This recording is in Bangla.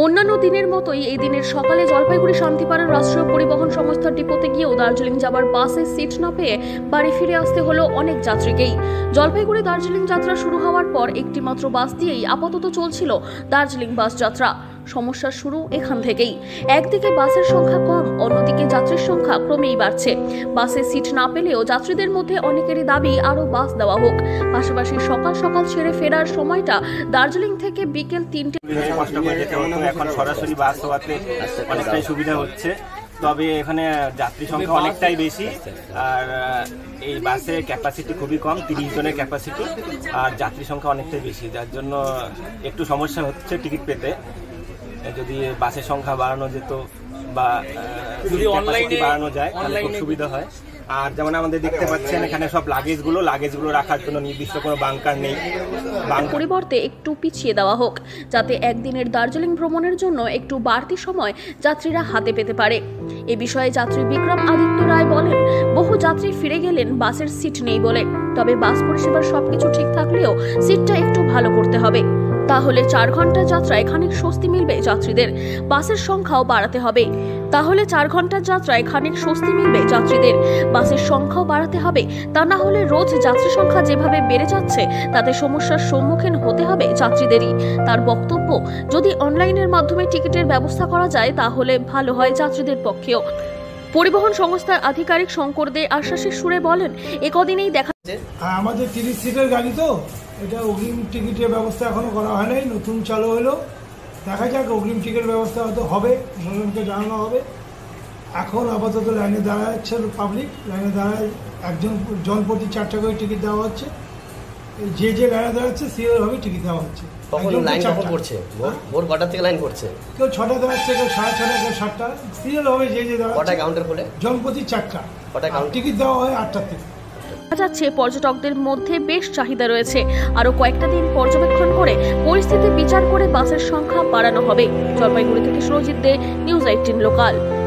অন্যান্য দিনের মতোই এই দিনের সকালে জলপাইগুড়ি শান্তিপাড়া রাষ্ট্রীয় পরিবহন সংস্থার ডিপোতে গিয়েও দার্জিলিং যাবার বাসে সিট না পেয়ে বাড়ি ফিরে আসতে হলো অনেক যাত্রীকেই। জলপাইগুড়ি দার্জিলিং যাত্রা শুরু হওয়ার পর একটি মাত্র বাস দিয়েই আপাতত চলছিল দার্জিলিং বাস যাত্রা। সমস্যা শুরু এখান থেকেই। একদিকে বাসের সংখ্যা কম, অন্যদিকে যাত্রীর সংখ্যা ক্রমেই বাড়ছে। বাসে সিট না পেলেও যাত্রীদের মধ্যে অনেকেরই দাবি আরও বাস দেওয়া হোক। পাশাপাশি সকাল সকাল ছেড়ে ফেরার সময়টা দার্জিলিং থেকে বিকেল 3টে। এখন সরাসরি বাস হওয়াতে অনেকটাই সুবিধা হচ্ছে, তবে এখানে যাত্রী সংখ্যা অনেকটাই বেশি আর এই বাসের ক্যাপাসিটি খুবই কম, 30 জনের ক্যাপাসিটি, আর যাত্রী সংখ্যা অনেকটাই বেশি, যার জন্য একটু সমস্যা হচ্ছে টিকিট পেতে। যদি বাসের সংখ্যা বাড়ানো যেত বা যদি অনলাইনে বাড়ানো যায় তাহলে খুব সুবিধা হয়। আর যেমন আমাদের দেখতে পাচ্ছেন এখানে সব লাগেজগুলো রাখার জন্য নির্দিষ্ট কোনো বাংকার নেই, পরিবর্তে একটু পিছিয়ে দেওয়া হোক, যাতে একদিনের দার্জিলিং ভ্রমণের জন্য একটু বাড়তি সময় যাত্রীরা হাতে পেতে পারে। এ বিষয়ে যাত্রী বিক্রম আদিত্য রায় বলেন, বহু যাত্রী ফিরে গেলেন বাসের সিট নেই বলে। তবে বাস পরিষেবার সবকিছু ঠিক থাকলেও সিটটা একটু ভালো করতে হবে, তাহলে 4 ঘন্টার যাত্রায় খানিক স্বস্তি মিলবে যাত্রীদের। বাসের সংখ্যাও বাড়াতে হবে, তাহলে 4 ঘন্টার যাত্রায় খানিক স্বস্তি মিলবে যাত্রীদের। বাসের সংখ্যাও বাড়াতে হবে, তা না হলে রোজ যাত্রী সংখ্যা যেভাবে বেড়ে যাচ্ছে তাতে সমস্যার সম্মুখীন হতে হবে যাত্রীদেরই। তার বক্তব্য, যদি অনলাইনের মাধ্যমে টিকিটের ব্যবস্থা করা যায় তাহলে ভালো হয় যাত্রীদের পক্ষেও। পরিবহন সংস্থার আধিকারিক শঙ্কর দে আশ্বাসের সুরে বলেন, একদিনেই দেখা আমাদের 30 সিটের গাড়ি তো, এটা অগ্রিম টিকিটের ব্যবস্থা এখনো করা হয় নাই, নতুন চালু হলো। দেখা যাক, অগ্রিম টিকিটের ব্যবস্থা হয়তো হবে, প্রশাসনকে জানানো হবে। এখন আপাতত লাইনে দাঁড়াচ্ছে পাবলিক, লাইনে দাঁড়ায় একজন প্রতি 4 টাকা করে টিকিট দেওয়া হচ্ছে। যে লাইনে দাঁড়াচ্ছে সিওরভাবে টিকিট দেওয়া হচ্ছে। ভোর কটা থেকে লাইন করছে? কেউ 6টা দাঁড়াচ্ছে, কেউ 6:30, কেউ 7টা, সিরিয়ালভাবে যে দাঁড়াচ্ছে। কটা কাউন্টার খোলে? জনপ্রতি 4টা। টিকিট দেওয়া হয় 8টা থেকে। যাচ্ছে পর্যটকদের মধ্যে বেশ চাহিদা রয়েছে। আরো কয়েকটা দিন পর্যবেক্ষণ করে পরিস্থিতি বিচার করে বাসের সংখ্যা বাড়ানো হবে। জলপাইগুড়ি থেকে সুরজিৎ দে, নিউজ 18 লোকাল।